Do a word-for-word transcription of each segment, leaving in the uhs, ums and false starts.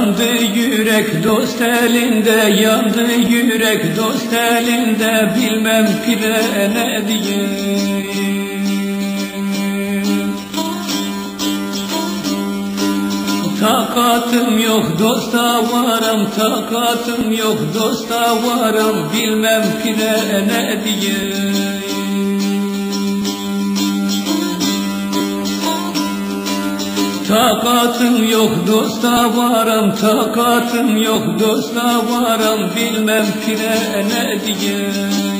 Yandı yürek dost elinde, yandı yürek dost elinde, bilmem pire ne diyeyim. Takatım yok dosta varam, takatım yok dosta varam, bilmem pire ne diyeyim. Takatım yok dosta varam, takatım yok dosta varam, bilmem pire ne diyeyim.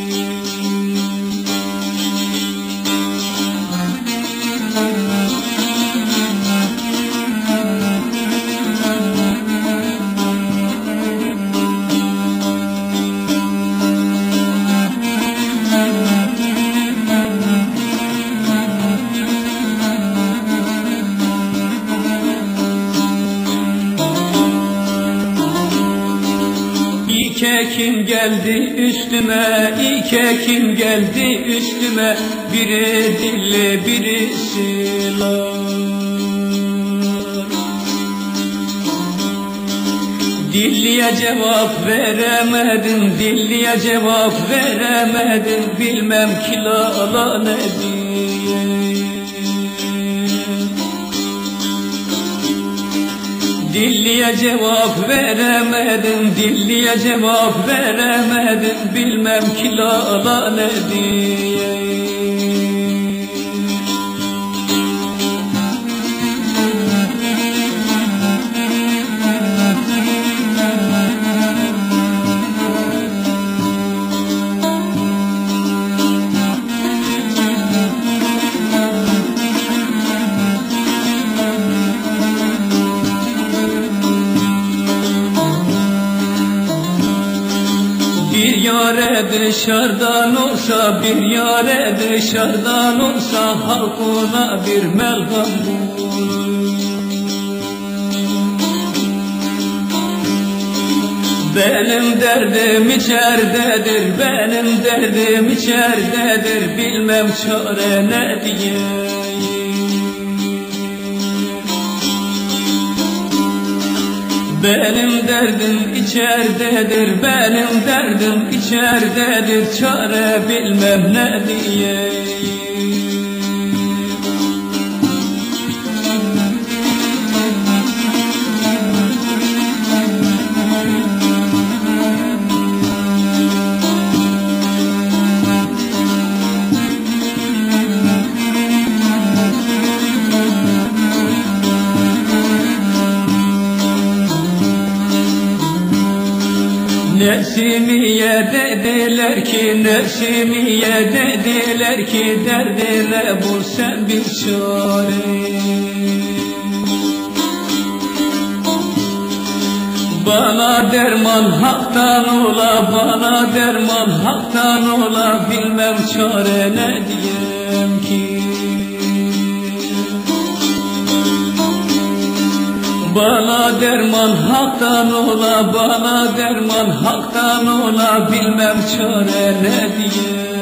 İke kim geldi üstüme, İke kim geldi üstüme, biri dilli birisi lar. Dilliye cevap veremedim, dilliye cevap veremedim, bilmem ki la la ne diyeyim. Dilliye cevap veremedim, dilliye cevap veremedim, bilmem ki la la ne diyeyim. Bir yare dışarıdan olsa, bir yare dışarıdan olsa, halkına bir melham bulur. Benim derdim içerdedir, benim derdim içerdedir, bilmem çare ne diyeyim. Benim derdim içerdedir, benim derdim içerdedir, çare bilmem ne diyeyim. Nesimiye dediler ki, Nesimiye dediler ki, derdine bul sen bir çare. Bana derman haktan ola, bana derman haktan ola, bilmem çare ne diyeyim ki. Bana derman haktan ola, bana derman haktan ola, bilmem çare ne diyeyim.